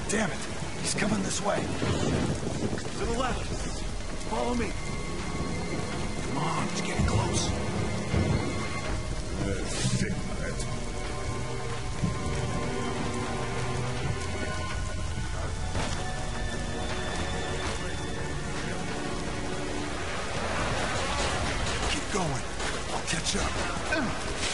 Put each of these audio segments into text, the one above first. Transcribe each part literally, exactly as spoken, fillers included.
Damn it! He's coming this way. To the left. Follow me. Come on, he's getting close. Uh, sick man. Keep going. I'll catch up.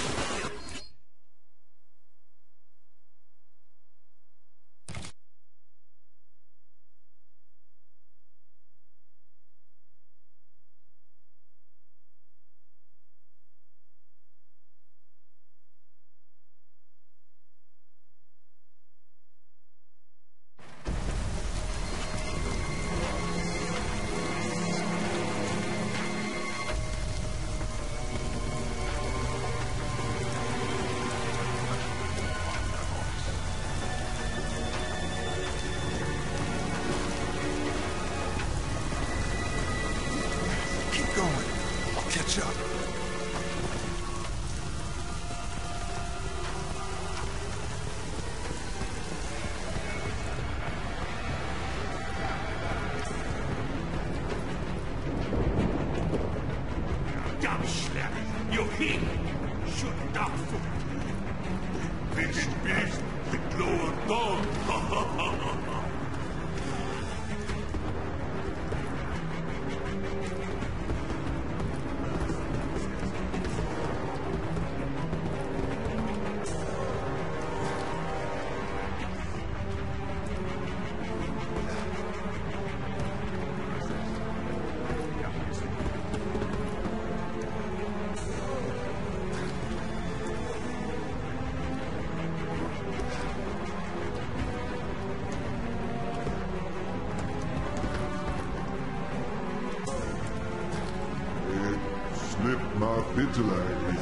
Vigilante.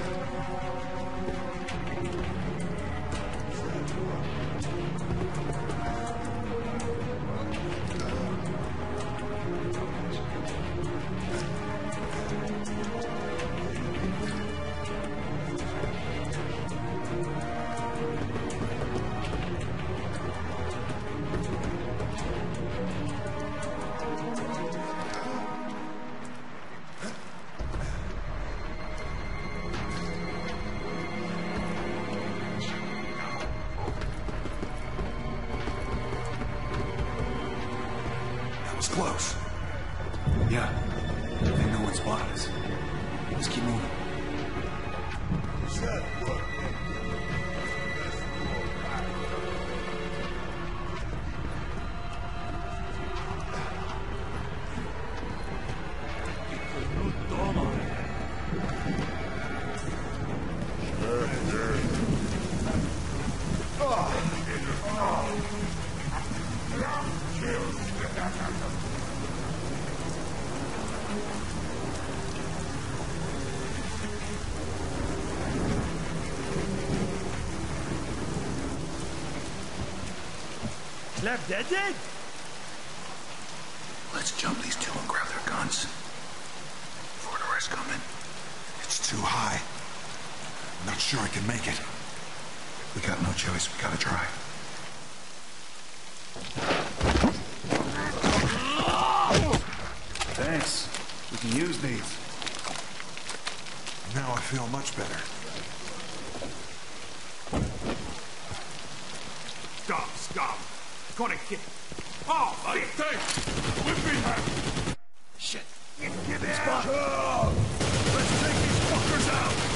Close. Yeah. I think no one spotted us. Let's keep moving. Left dead dead? Let's jump these two and grab their guns. Before the rest come in. It's too high. I'm not sure I can make it. We got no choice. We gotta try. Thanks. We can use these. Now I feel much better. Stop, stop. Gonna get. Oh, I think. Whip me. Shit. Get these fuckers. Let's take these fuckers out.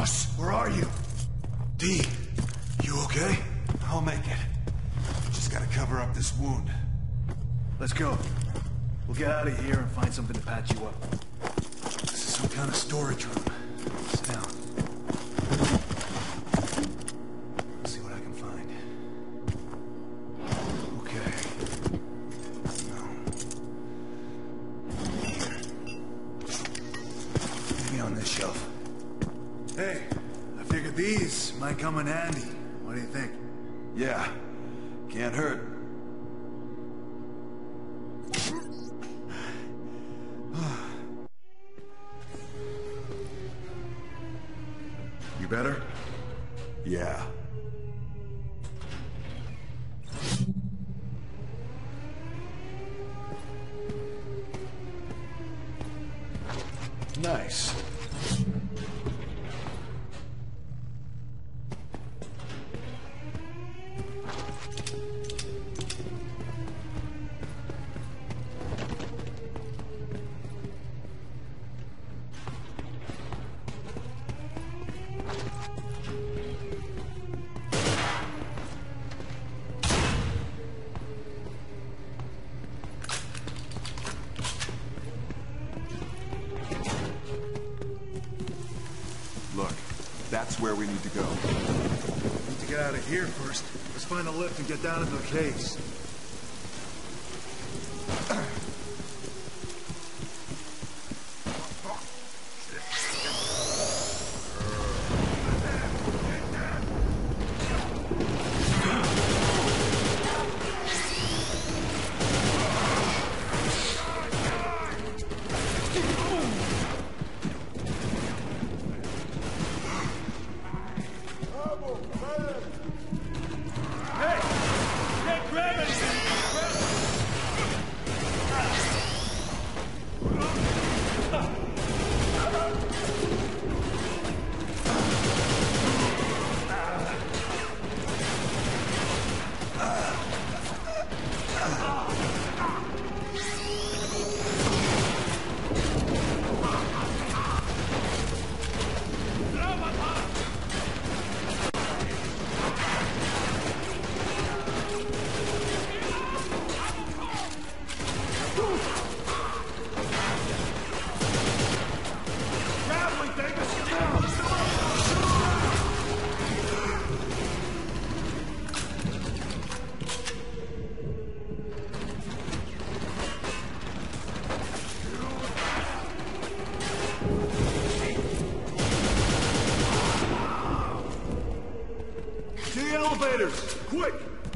us. Where are you? D, you okay? I'll make it. Just gotta cover up this wound. Let's go. We'll get out of here and find something to patch you up. This is some kind of storage room. Sit down. Let's see what I can find. Okay. No. Maybe on this shelf. Hey, I figured these might come in handy. What do you think? Yeah. Can't hurt. You better? Yeah. Nice. Look, that's where we need to go. Need to get out of here first. Let's find a lift and get down into the caves. Elevators! Quick!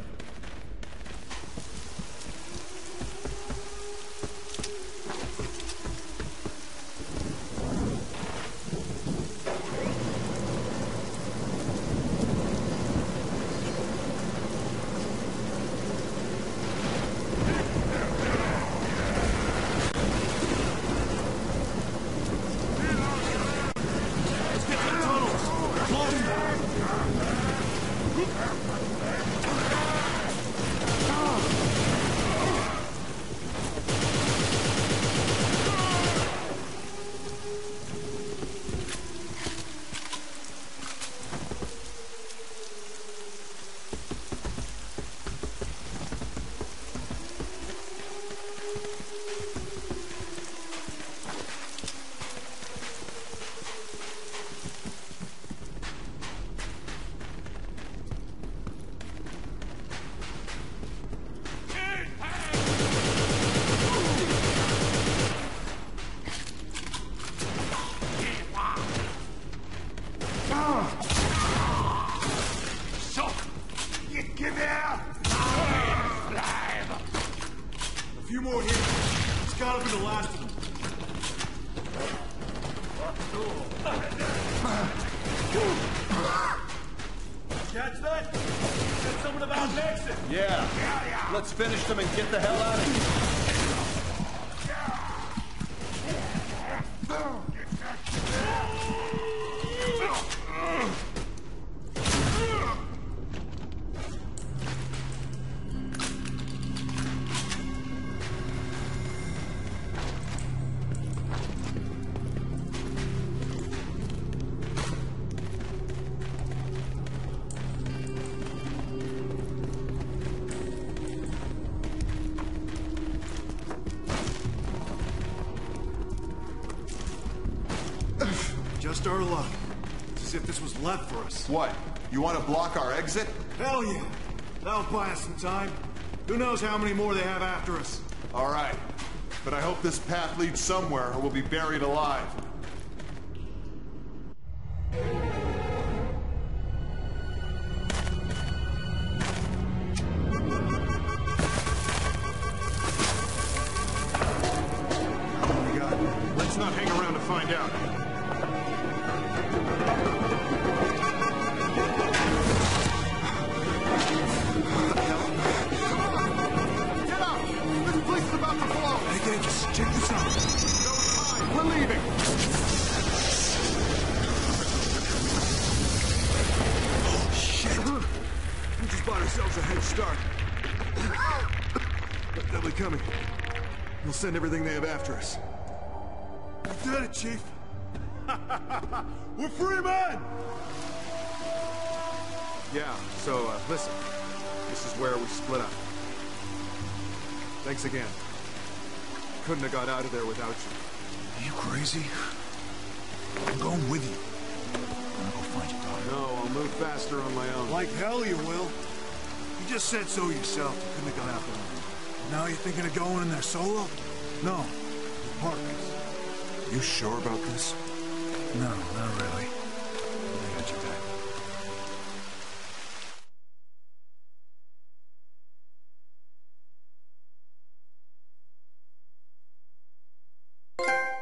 Let's finish them and get the hell out of Just our luck. It's as if this was left for us. What? You want to block our exit? Hell yeah! That'll buy us some time. Who knows how many more they have after us? All right. But I hope this path leads somewhere or we'll be buried alive. Let's not hang around to find out. What the hell? Get out! This place is about to blow! Hey, Davis, check this out. No time! We're leaving! Oh, shit! We just bought ourselves a head start. They'll be coming. We'll send everything they have after us. You did it, Chief. We're free men! Yeah, so, uh, listen. This is where we split up. Thanks again. Couldn't have got out of there without you. Are you crazy? I'm going with you. I'm gonna go find your daughter. No, I'll move faster on my own. Like hell you will. You just said so yourself. You couldn't have gone out there. Now you're thinking of going in there solo? No. We're partners. You sure about this? No, not really. I got your back. You